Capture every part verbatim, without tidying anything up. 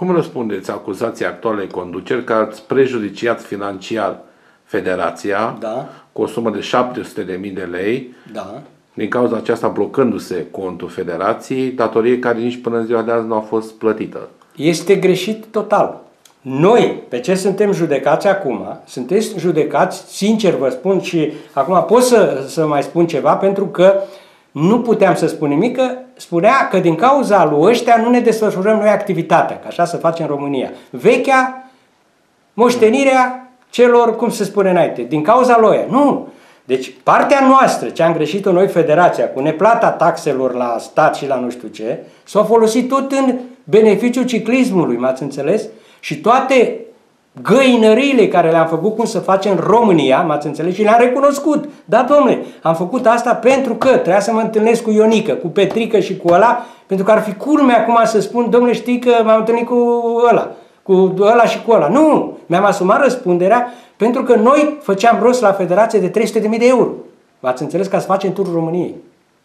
Cum răspundeți acuzației actualei conduceri că ați prejudiciat financiar federația da. cu o sumă de șapte sute de mii de lei, da. din cauza aceasta blocându-se contul federației, datorie care nici până în ziua de azi nu a fost plătită? Este greșit total. Noi, pe ce suntem judecați acum, sunteți judecați, sincer vă spun, și acum pot să, să mai spun ceva, pentru că nu puteam să spun nimic, că spunea că din cauza lui ăștia nu ne desfășurăm noi activitatea, că așa se face în România. Vechea moștenirea celor, cum se spune înainte, din cauza lui. Nu! Deci partea noastră, ce am greșit-o noi, federația, cu neplata taxelor la stat și la nu știu ce, s-a folosit tot în beneficiul ciclismului, m-ați înțeles? Și toate găinăriile care le-am făcut cum să facem în România, m-ați înțeles, și le-am recunoscut. Da, domnule, am făcut asta pentru că trebuia să mă întâlnesc cu Ionică, cu Petrică și cu ăla, pentru că ar fi culmea acum să spun, domnule, știi că m-am întâlnit cu ăla, cu ăla și cu ăla. Nu! Mi-am asumat răspunderea pentru că noi făceam rost la federație de trei sute de mii de euro. M-ați înțeles, ca să facem turul României.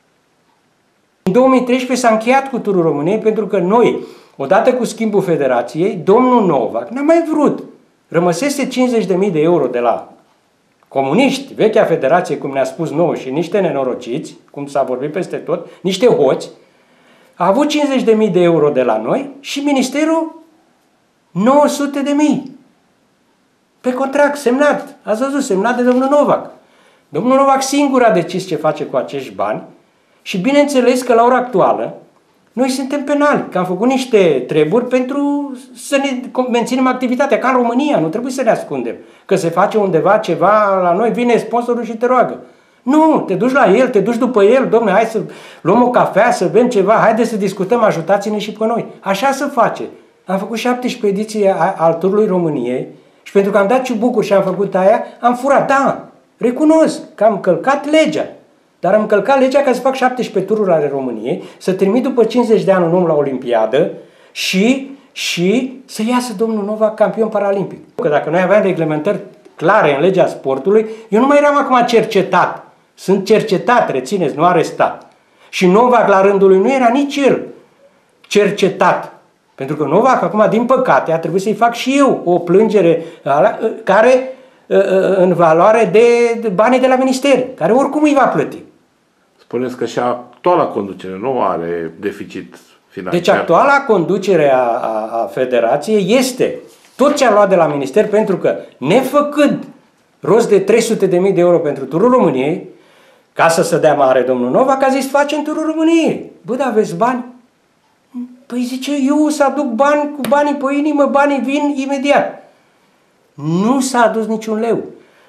În două mii treisprezece s-a încheiat cu turul României pentru că noi, odată cu schimbul federației, domnul Novac n-a mai vrut. Rămăsese cincizeci de mii de euro de la comuniști, vechea federație, cum ne-a spus nouă, și niște nenorociți, cum s-a vorbit peste tot, niște hoți, a avut cincizeci de mii de euro de la noi și ministerul nouă sute de mii. Pe contract, semnat, ați văzut, semnat de domnul Novac. Domnul Novac singur a decis ce face cu acești bani și bineînțeles că la ora actuală noi suntem penali, că am făcut niște treburi pentru să ne menținem activitatea, ca în România, nu trebuie să ne ascundem. Că se face undeva ceva, la noi vine sponsorul și te roagă. Nu, te duci la el, te duci după el, dom'le, hai să luăm o cafea, să bem ceva, haide să discutăm, ajutați-ne și pe noi. Așa se face. Am făcut șaptesprezece ediții al turului României și pentru că am dat ciubucuri și am făcut aia, am furat. Da, recunosc că am călcat legea. Dar am călcat legea ca să fac șaptesprezece tururi ale României, să trimit după cincizeci de ani un om la Olimpiadă și, și să iasă domnul Novac campion paralimpic. Că dacă noi aveam reglementări clare în legea sportului, eu nu mai eram acum cercetat. Sunt cercetat, rețineți, nu arestat. Și Novac la rândul lui nu era nici el cercetat. Pentru că Novac acum, din păcate, a trebuit să-i fac și eu o plângere care în valoare de banii de la minister, care oricum îi va plăti. Spuneți că și actuala conducere nu are deficit financiar. Deci actuala conducere a, a, a federației este tot ce a luat de la minister, pentru că nefăcând rost de trei sute de mii de euro pentru turul României, ca să se dea mare domnul Novac, a zis facem turul României. Bă, dar aveți bani? Păi zice, eu o să aduc bani cu banii pe inimă, banii vin imediat. Nu s-a adus niciun leu.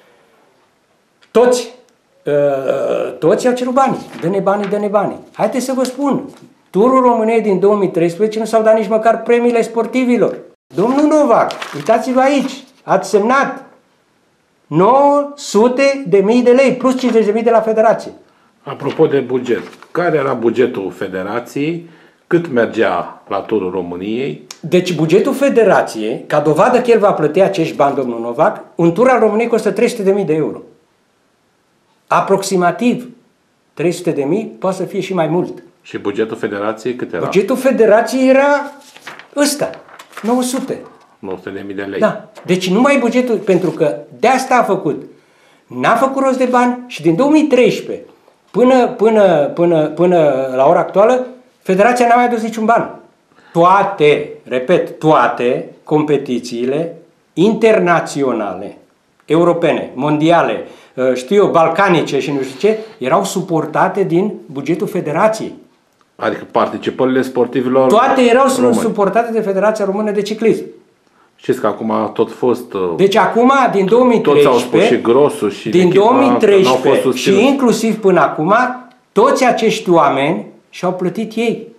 Toți, uh, toți au cerut banii. Dă-ne banii, dă-ne banii. Haideți să vă spun, turul României din două mii treisprezece nu s-au dat nici măcar premiile sportivilor. Domnul Novac, uitați-vă aici, ați semnat nouă sute de mii de lei, plus cincizeci de mii de la federație. Apropo de buget, care era bugetul federației? Cât mergea la turul României? Deci bugetul federației, ca dovadă că el va plăti acești bani, domnul Novac, un tur al României costă trei sute de mii de euro. Aproximativ trei sute de mii, poate să fie și mai mult. Și bugetul federației cât era? Bugetul federației era ăsta, nouă sute. nouă sute de mii de lei. Da. Deci numai bugetul, pentru că de asta a făcut. N-a făcut rost de bani și din două mii treisprezece până, până, până, până la ora actuală, federația n-a mai adus niciun ban. Toate, repet, toate competițiile internaționale, europene, mondiale, știu eu, balcanice și nu știu ce, erau suportate din bugetul federației. Adică participările sportivilor toate erau români. suportate de Federația Română de Ciclism. Știți că acum a tot fost... Deci acum, din două mii treisprezece, toți au spus și Grosu și din două mii treisprezece și inclusiv până acum, toți acești oameni și-au plătit ei.